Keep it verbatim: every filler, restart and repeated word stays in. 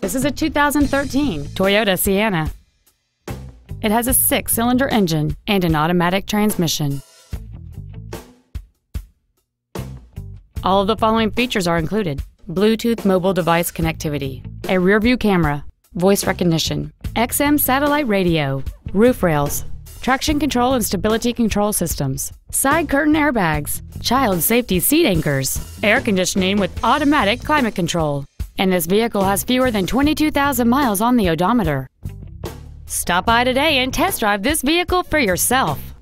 This is a two thousand thirteen Toyota Sienna. It has a six-cylinder engine and an automatic transmission. All of the following features are included: Bluetooth mobile device connectivity, a rear-view camera, voice recognition, X M satellite radio, roof rails, traction control and stability control systems, side curtain airbags, child safety seat anchors, air conditioning with automatic climate control, and this vehicle has fewer than twenty-two thousand miles on the odometer. Stop by today and test drive this vehicle for yourself.